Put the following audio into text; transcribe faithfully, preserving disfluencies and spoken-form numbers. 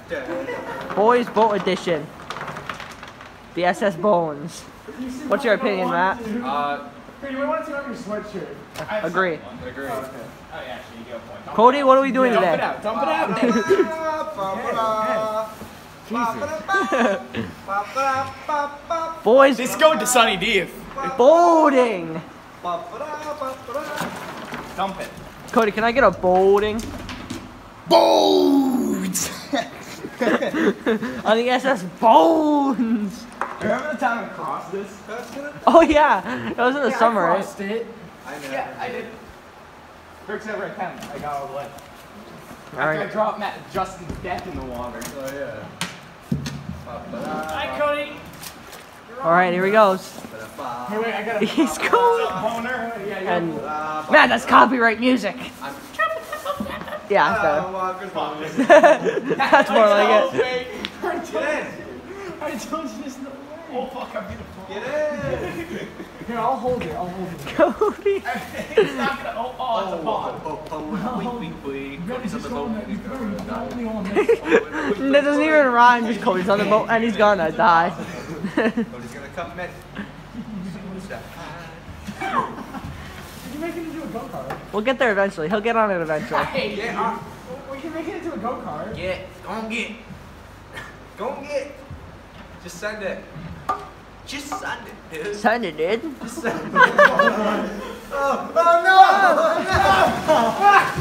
Boys Boat Edition. The S S Bones. What's your opinion, Matt? Uh, Cody, we want to see on your sweatshirt. Agree. Agree. Oh, okay. Oh, yeah, actually, you get a point. Cody, what are we doing Dump today? it out. Dump it out. Boys This is going to Sunny D. boating. Dump it. Cody, can I get a boating? Bones! On the S S Bones. Remember the time I crossed this? Oh yeah, that was in the Yeah, summer, I right? crossed it. I know. Yeah, I did. First ever attempt, I got all the way. All After I right. dropped Matt Justin's death in the water. Oh yeah. Hi, Cody. All right, here he goes. Hey, wait, I got a He's going. boner. Yeah, yeah. And man, that's copyright music. Yeah, that's better. That's more like it. I told you there's no way. Oh fuck, I'm gonna fall. Get in. Here, I'll hold it. I'll hold it. Cody. It's not gonna. Oh, oh, it's a pond. Oh, oh, wait, wait, wait. Cody's on the boat. He's going to die. That doesn't even rhyme. Just Cody's on the boat and he's gonna die. Cody's gonna come in. Did you make it into a go-kart? We'll get there eventually. He'll get on it eventually. Hey, Yeah, uh, we can make it into a go-kart. get. Go and get. Go and get. Just send it. Just send it, dude. Send it, dude. Just send it. Oh, oh no! Oh, no!